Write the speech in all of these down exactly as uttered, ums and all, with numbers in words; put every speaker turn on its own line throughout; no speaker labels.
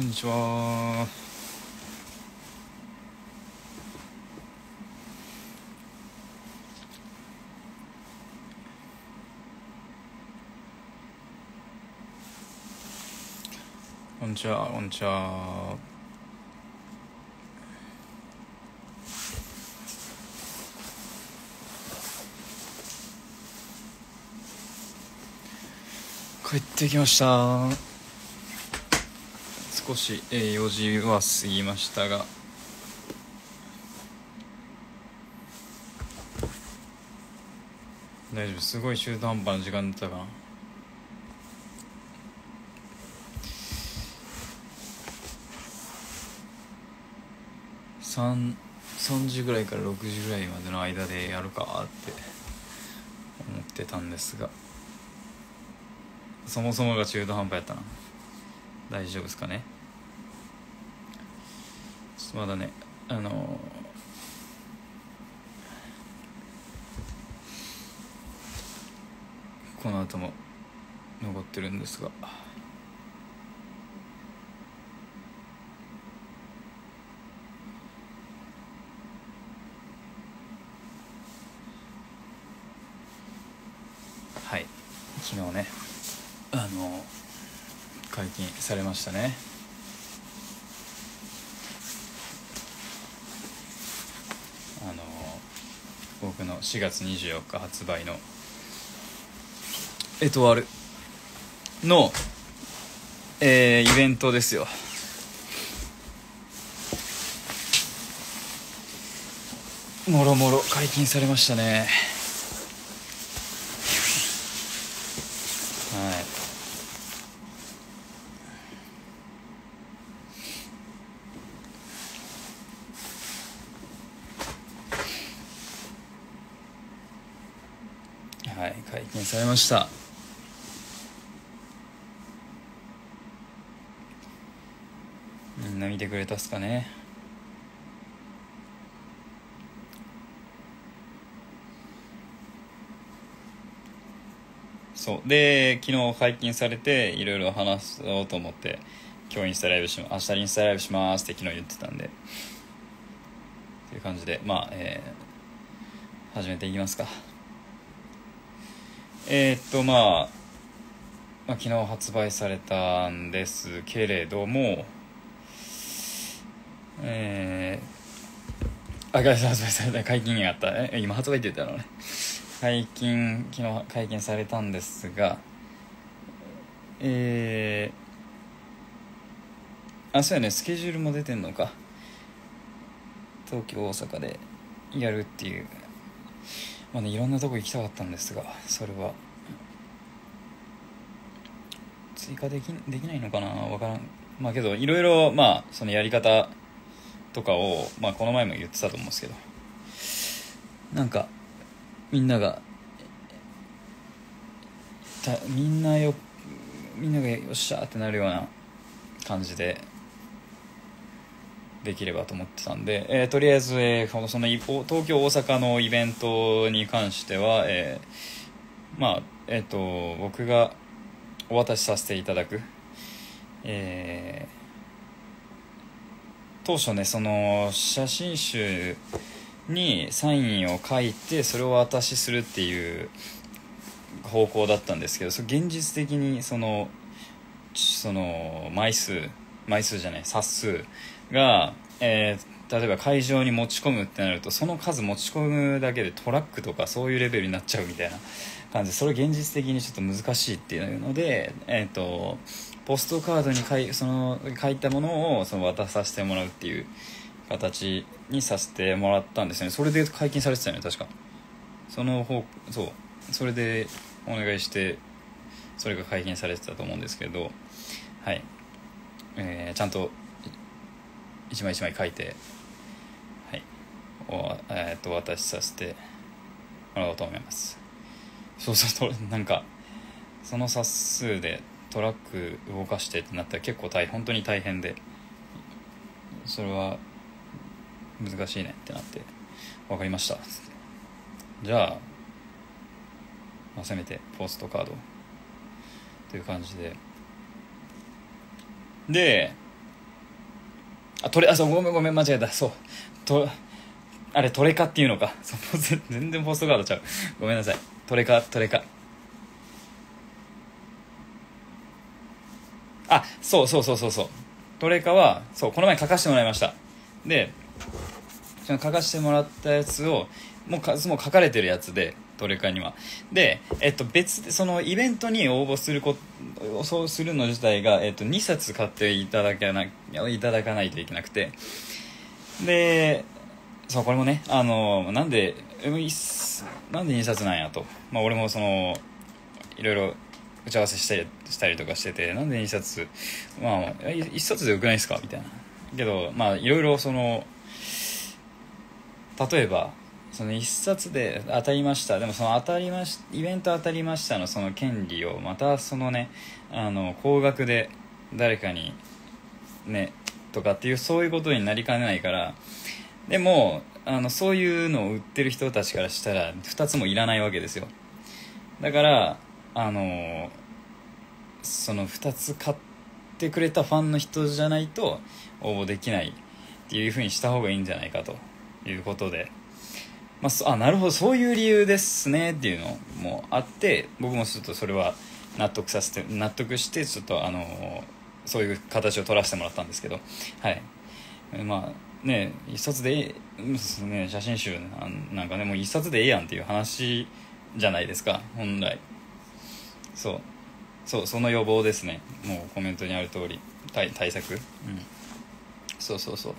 こんにちは。こんにちは。こんにちは。帰ってきました。少し、えー、よじは過ぎましたが、大丈夫。すごい中途半端な時間だったかな。3, 3時ぐらいからろくじぐらいまでの間でやるかって思ってたんですが、そもそもが中途半端やったな。大丈夫ですかね。まだね、あのー、この後も残ってるんですが、はい、昨日ね、あのー、解禁されましたね。あのー、僕のしがつにじゅうよっか発売のエトワールの、えー、イベントですよ。もろもろ解禁されましたね。はい、はい、解禁されました。みんな見てくれたっすかね。そうで、昨日解禁されていろいろ話そうと思って、今日インスタライブし明日インスタライブしますって昨日言ってたんで、という感じで、まあ、えー、始めていきますか。えー、っとまあ、まあ昨日発売されたんですけれども、えー、あ、発売された、解禁があった。え、今発売って言ったのね。解禁、昨日解禁されたんですが、えー、あ、そうやね、スケジュールも出てんのか。東京、大阪でやるっていう。まあね、いろんなとこ行きたかったんですが、それは追加でき、できないのかな、わからん。まあけど、いろいろ、まあ、そのやり方とかを、まあこの前も言ってたと思うんですけど、なんか、みんなが、みんなよ、みんながよっしゃーってなるような感じで、できればと思ってたんで、えー、とりあえず、えー、その東京大阪のイベントに関しては、えー、まあえっ、ー、と僕がお渡しさせていただく、えー、当初ね、その写真集にサインを書いてそれをお渡しするっていう方向だったんですけど、そ現実的にそのその枚数枚数じゃない冊数が、えー、例えば会場に持ち込むってなると、その数持ち込むだけでトラックとかそういうレベルになっちゃうみたいな感じで、それ現実的にちょっと難しいっていうので、えー、とポストカードに書い、その書いたものをその渡させてもらうっていう形にさせてもらったんですよね。それで解禁されてたよね、確か。その方、そう、それでお願いしてそれが解禁されてたと思うんですけど、はい、えー、ちゃんと一枚一枚書いて、はい、お、えー、っとお渡しさせてもらおうと思います。そうそう、なんかその冊数でトラック動かしてってなったら結構大本当に大変で、それは難しいねってなって、分かりました、じゃあ、まあ、せめてポストカードという感じで、であトレあそうごめんごめん間違えた。そうとあれトレカっていうのか。そう全然ポストカードちゃう。ごめんなさい。トレカトレカあそうそうそうそうそうトレカはそうこの前書かせてもらいました。でその書かせてもらったやつをもうかもう書かれてるやつでトレカにはで、えっと、別でそのイベントに応募するこそうするの自体が、えっと、にさつ買っていただけないいただかないといけなくて、でそうこれもねあのなんでなんでにさつなんやと、まあ、俺もそのいろいろ打ち合わせしたりしたりとかしてて、なんでにさつまあいっさつでよくないですかみたいなけど、まあいろいろその例えばそのいっさつで当たりました、でもその当たりましイベント当たりましたのその権利をまたそのねあの高額で誰かにねとかっていうそういうことになりかねないから、でもあのそういうのを売ってる人たちからしたらふたつもいらないわけですよ。だからあのそのふたつ買ってくれたファンの人じゃないと応募できないっていう風にした方がいいんじゃないかということで、まあ、あなるほどそういう理由ですねっていうのもあって、僕もちょっとそれは納得させて納得してちょっとあのそういう形を取らせてもらったんですけど、はいまあね一冊でええ、ね、写真集なんかねもう一冊でええやんっていう話じゃないですか本来。そうそうその予防ですね。もうコメントにある通り 対, 対策、うん、そうそうそう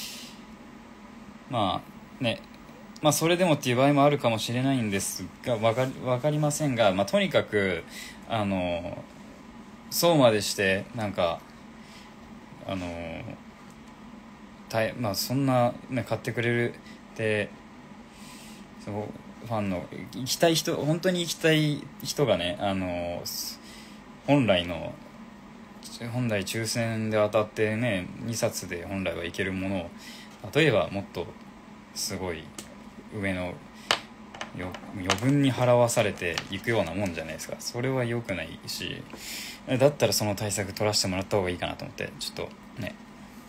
まあねまあそれでもっていう場合もあるかもしれないんですが分かり、分かりませんが、まあ、とにかくあのそうまでしてなんかあのたい、まあ、そんな、ね、買ってくれるってそうファンの行きたい人本当に行きたい人がねあの本来の本来抽選で当たってねにさつで本来はいけるものを例えばもっとすごい上の余分に払わされていくようなもんじゃないですか。それは良くないし、だったらその対策取らせてもらった方がいいかなと思ってちょっとね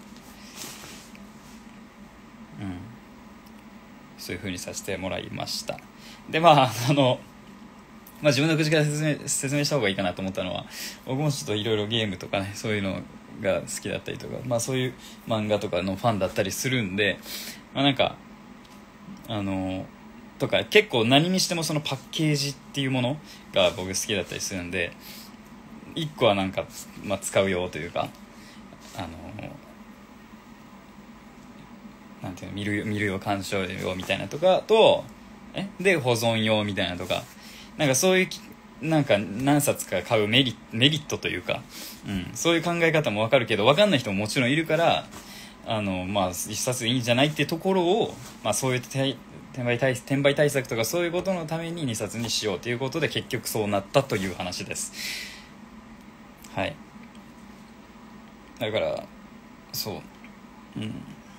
うんそういう風にさせてもらいました。でまああのまあ、自分の口から説明、説明した方がいいかなと思ったのは、僕もちょっといろいろゲームとかねそういうのが好きだったりとか、まあ、そういう漫画とかのファンだったりするんで、まあ、なんかあのとか結構何にしてもそのパッケージっていうものが僕好きだったりするんで、いっこはなんか、まあ、使うよというかあのなんていうの見る見るよ鑑賞用みたいなとかとえで保存用みたいなとかなんかそういうなんか何冊か買うメリ、メリットというか、うん、そういう考え方も分かるけど分かんない人ももちろんいるからあの、まあ、一冊でいいんじゃないっていうところを、まあ、そういう転売対転売対策とかそういうことのためににさつにしようということで結局そうなったという話です。はいだからそううん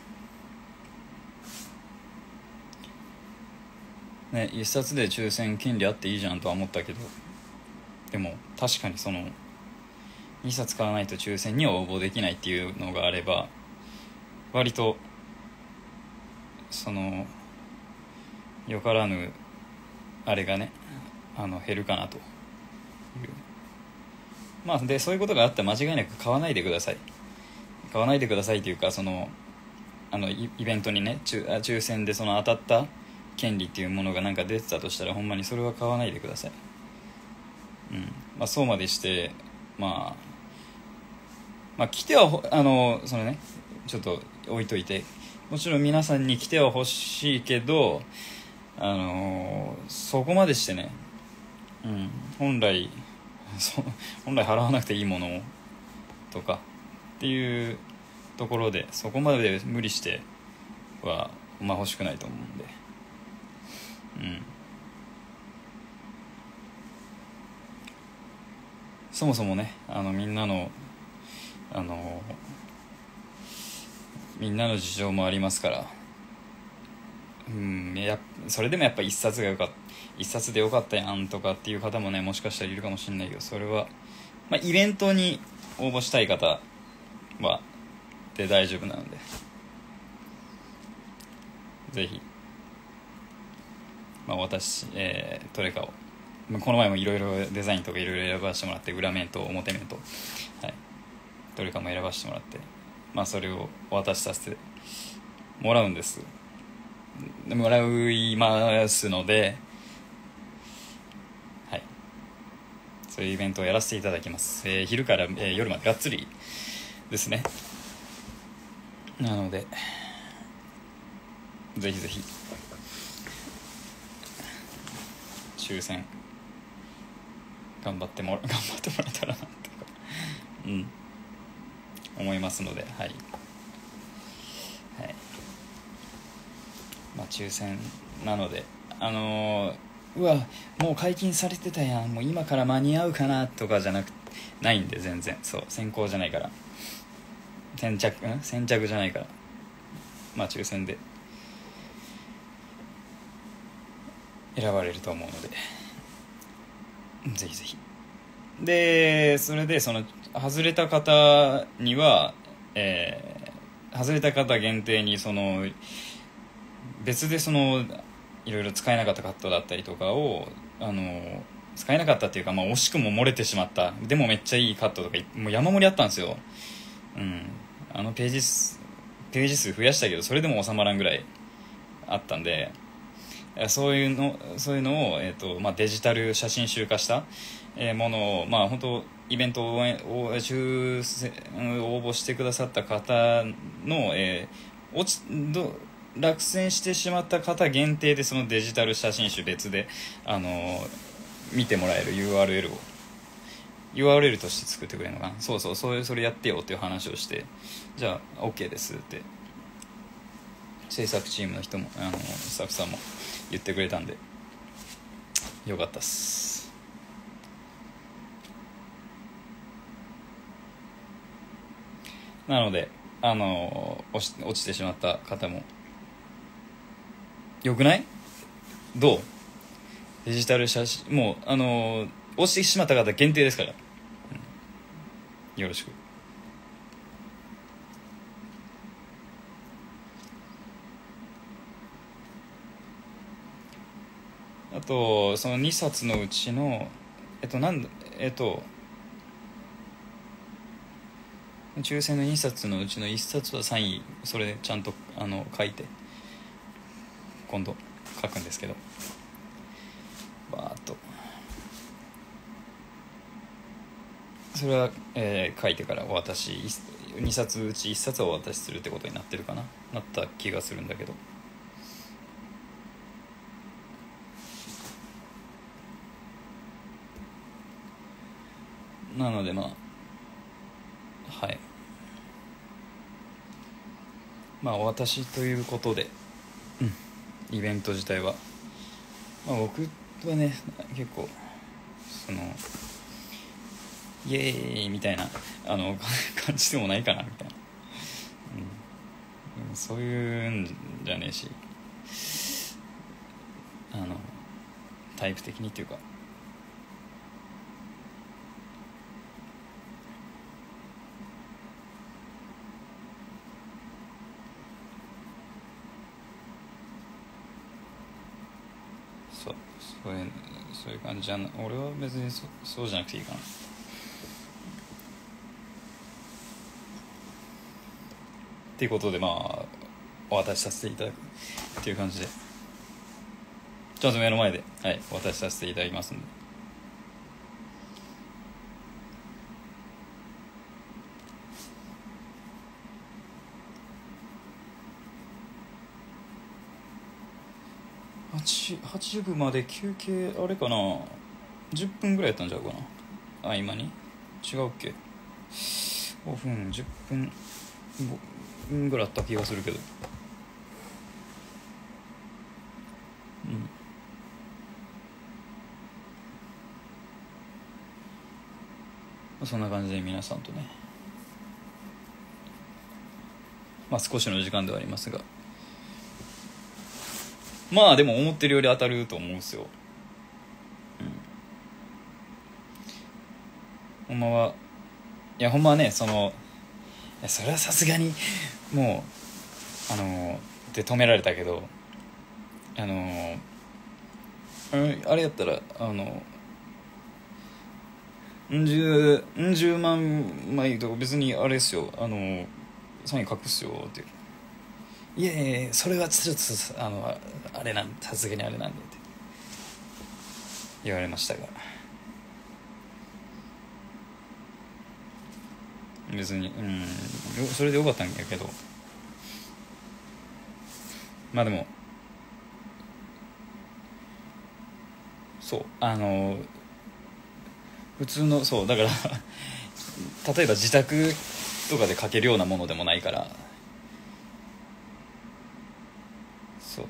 ね、一冊で抽選権利あっていいじゃんとは思ったけど、でも確かにそのにさつ買わないと抽選には応募できないっていうのがあれば割とそのよからぬあれがねあの減るかなというまあでそういうことがあったら間違いなく買わないでください買わないでくださいというかそのあのイベントにね抽抽選でその当たった権利っていうものがなんか出てたとしたらほんまにそれは買わないでください。うんまあ、そうまでして、まあ、まあ来てはあのそのねちょっと置いといてもちろん皆さんに来ては欲しいけどあのそこまでしてね、うん、本来そ本来払わなくていいものとかっていうところでそこまで無理しては、まあ、欲しくないと思うんで。うん、そもそもねあのみんなのあのみんなの事情もありますから、うん、やそれでもやっぱ一冊がよかった一冊でよかったやんとかっていう方もねもしかしたらいるかもしれないけどそれは、まあ、イベントに応募したい方はで大丈夫なので、ぜひ、まあ、私、えー、トレカをこの前もいろいろデザインとかいろいろ選ばせてもらって、裏面と表面と、はい、トレカも選ばせてもらって、まあ、それをお渡しさせてもらうんですもらいますので、はい、そういうイベントをやらせていただきます、えー、昼から、えー、夜までがっつりですね。なのでぜひぜひ抽選頑張っても頑張ってもらえたらなとかうん思いますので、はい、はい、まあ抽選なので、あのー、うわもう解禁されてたやん、もう今から間に合うかなとかじゃなくないんで、全然そう先行じゃないから、先着ん先着じゃないから、まあ抽選で選ばれると思うので、ぜひぜひ。でそれでその外れた方には、えー、外れた方限定にその別でそのいろいろ使えなかったカットだったりとかを、あの使えなかったっていうか、まあ、惜しくも漏れてしまったでもめっちゃいいカットとかもう山盛りあったんですよ、うん、あのページ数ページ数増やしたけどそれでも収まらんぐらいあったんで、そういうのそういうのを、えーとまあ、デジタル写真集化したものを、まあ、本当イベントを抽選応募してくださった方の、えー、落ちど落選してしまった方限定でそのデジタル写真集別で、あのー、見てもらえる ユーアールエル を ユーアールエル として作ってくれるのかな、そうそうそういうそれやってよっていう話をして、じゃあ OK ですって制作チームの人もあのスタッフさんも言ってくれたんでよかったっす。なのであの落ち、落ちてしまった方もよくない？どう？デジタル写真もうあの落ちてしまった方限定ですから、うん、よろしく。あとそのにさつのうちのえっとなんえっと抽選のにさつのうちのいっさつはサインそれでちゃんとあの書いて今度書くんですけど、バーッとそれは、えー、書いてからお渡しにさつうちいっさつはお渡しするってことになってるかななった気がするんだけど、なのでまあはいまあお渡しということで、うん、イベント自体は、まあ、僕はね結構そのイエーイみたいなあの感じでもないかなみたいな、うん、そういうんじゃねえし、あのタイプ的にっていうかそうそういうそういう感じじゃな俺は別に そ, そうじゃなくていいかなっていうことで、まあお渡しさせていただくっていう感じでちょっと目の前で、はい、お渡しさせていただきますので、はちじゅうぶまで休憩あれかなじゅっぷんぐらいやったんちゃうかな、あ今に違うっけ、ごふんじゅっぷんごふんぐらいあった気がするけど、うん、そんな感じで皆さんとね、まあ少しの時間ではありますが、まあでも思ってるより当たると思うんですよ、うん、ほんまはいやほんまはねそのやそれはさすがにもうあので止められたけど、あのあれやったらあのんじゅうん十万枚とか別にあれですよ、あのサイン書くっすよって、いやいやいやそれはちょっとあのあれなんさすがにあれなんでって言われましたが、別にうんそれでよかったんやけど、まあでもそうあの普通のそうだから例えば自宅とかで書けるようなものでもないから、そう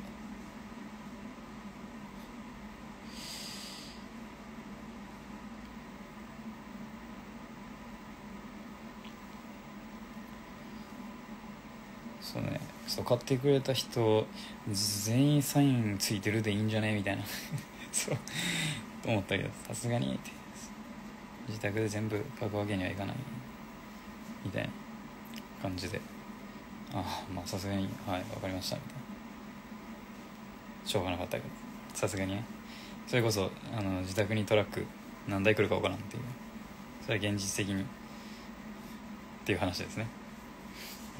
そうね、そう買ってくれた人全員サインついてるでいいんじゃねみたいなそうと思ったけど、さすがにって自宅で全部書くわけにはいかないみたいな感じで、ああまあさすがにはい分かりましたみたいな、しょうがなかったけどさすがにね、それこそあの自宅にトラック何台来るか分からんっていう、それは現実的にっていう話ですね、うん、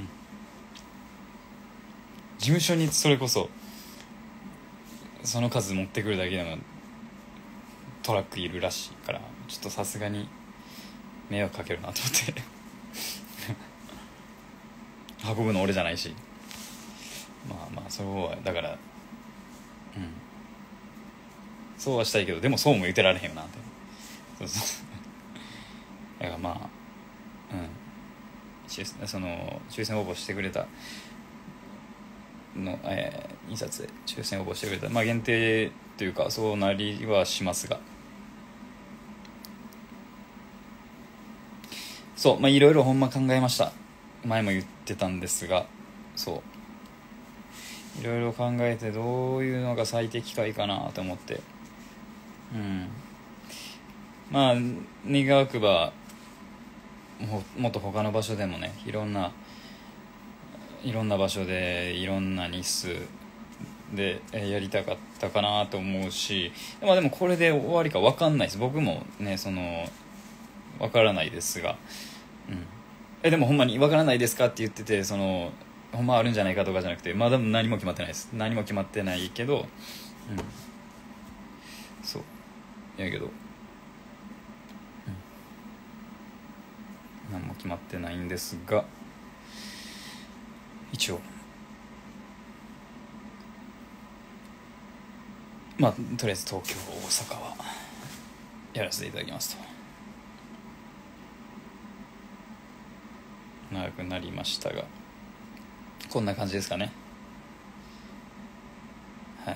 事務所にそれこそその数持ってくるだけでもトラックいるらしいから、ちょっとさすがに迷惑かけるなと思って運ぶの俺じゃないし、まあまあそうはだからうんそうはしたいけど、でもそうも言ってられへんよなって、そうそうだからまあうんその抽選応募してくれたの、えー、印刷で抽選応募してくれた、まあ限定というかそうなりはしますが、そうまあいろいろほんま考えました。前も言ってたんですが、そういろいろ考えてどういうのが最適解かなと思って、うんまあ願わくばももっと他の場所でもね、いろんないろんな場所でいろんな日数でやりたかったかなと思うし、まあでもこれで終わりか分かんないです。僕もねその分からないですが、うん、えでもほんまに分からないですかって言ってて、そのほんまあるんじゃないかとかじゃなくて、まだ何も決まってないです。何も決まってないけど、うん、そうやけど、うん、何も決まってないんですが、一応まあとりあえず東京大阪はやらせていただきますと。長くなりましたがこんな感じですかね。はい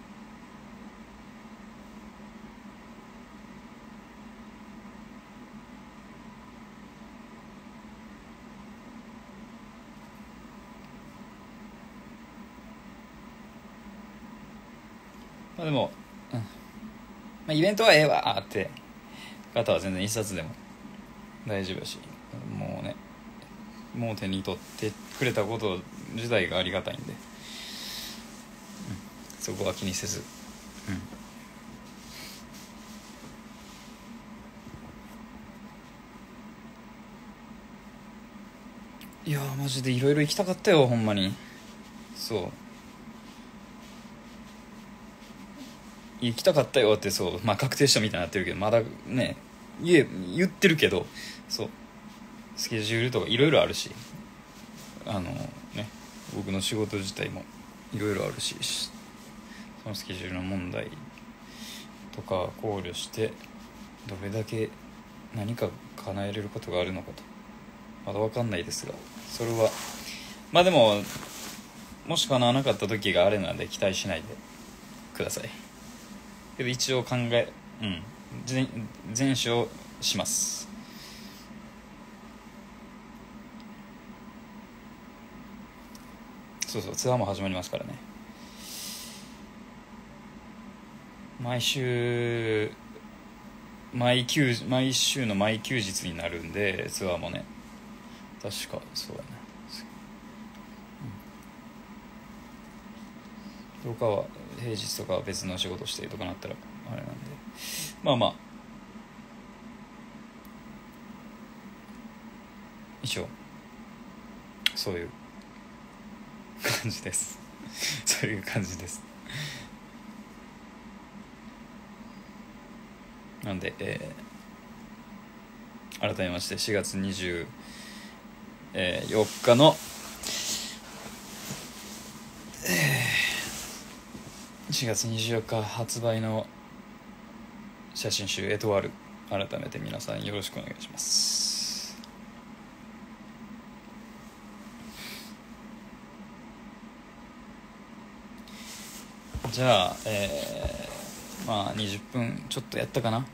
まあでも、うんまあ、イベントはええわって方は全然一冊でも大丈夫だし、もうねもう手に取ってくれたこと自体がありがたいんで、うん、そこは気にせず、うん、いやマジでいろいろ行きたかったよほんまに。そう行きたかったよって、そうまあ確定したみたいになってるけど、まだね言え言ってるけど、そうスケジュールとかいろいろあるし、あのね僕の仕事自体もいろいろあるし、そのスケジュールの問題とか考慮してどれだけ何か叶えれることがあるのかとまだ分かんないですが、それはまあでももし叶わなかった時があれなんで期待しないでください。けど一応考えうん全全勝します。そうそうツアーも始まりますからね。毎週毎休毎週の毎休日になるんで、ツアーもね確かそうだね、うん、他は平日とか別の仕事してとかなったらあれなんで、まあまあ一応そういう感じですそういう感じですなんで、えー、改めましてしがつにじゅうよっかの、えー、しがつにじゅうよっか発売の写真集エトワール、改めて皆さんよろしくお願いします。じゃあ、えー、まあにじゅっぷんちょっとやったかな。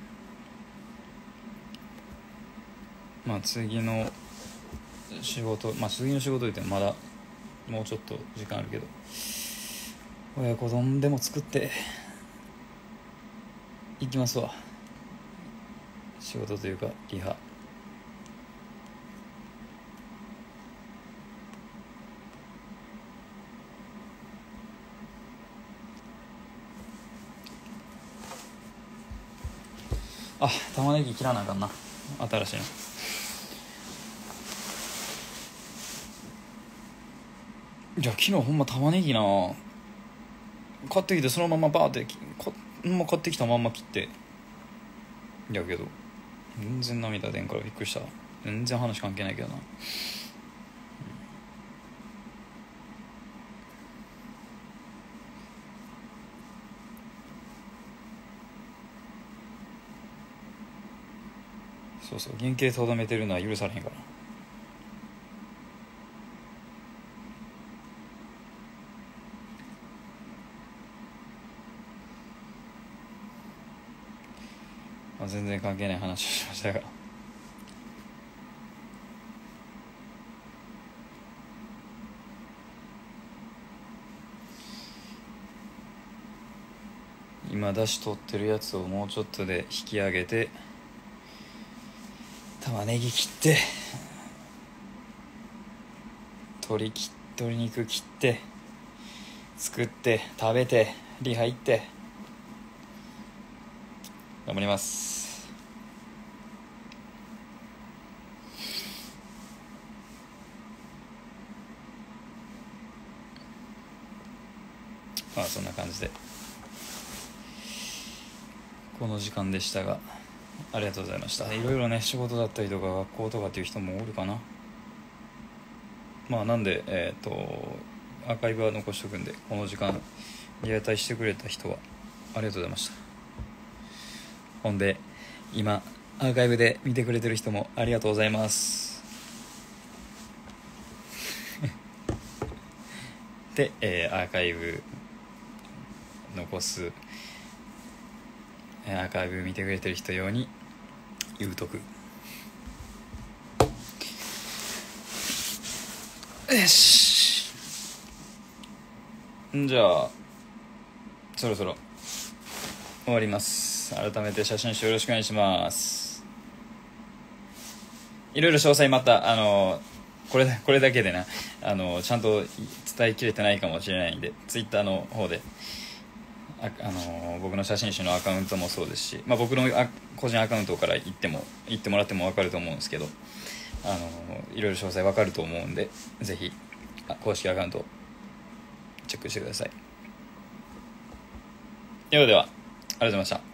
まあ次の仕事、まあ次の仕事言ってもまだもうちょっと時間あるけど、親子丼でも作って行きますわ。仕事というかリハ。あ、玉ねぎ切らなあかんな、新しいの。じゃあ昨日ほんま玉ねぎな買ってきてそのままバーってほんま買ってきたまんま切って、やけど全然涙出んからびっくりした。全然話関係ないけどな、うん、そうそう、原型とどめてるのは許されへんから。まあ、全然関係ない話をしましたが、今出し取ってるやつをもうちょっとで引き上げて、玉ねぎ切って鶏き鶏肉切って作って食べてリハ行って頑張ります。まあそんな感じでこの時間でしたが、ありがとうございました。いろいろね、仕事だったりとか学校とかっていう人もおるかな。まあなんでえっ、ー、とアーカイブは残しとくんで、この時間リアタイしてくれた人はありがとうございました。ほんで今アーカイブで見てくれてる人もありがとうございますで、えー、アーカイブ残すアーカイブ見てくれてる人用に言うとく。よし、じゃあそろそろ終わります。改めて写真集よろしくお願いします。いろいろ詳細またあのこれこれだけでなあのちゃんと伝えきれてないかもしれないんで、ツイッターの方でああの僕の写真集のアカウントもそうですし、まあ、僕の個人アカウントから言っても言ってもらっても分かると思うんですけど、あのいろいろ詳細分かると思うんで、ぜひ公式アカウントチェックしてください。ではではありがとうございました。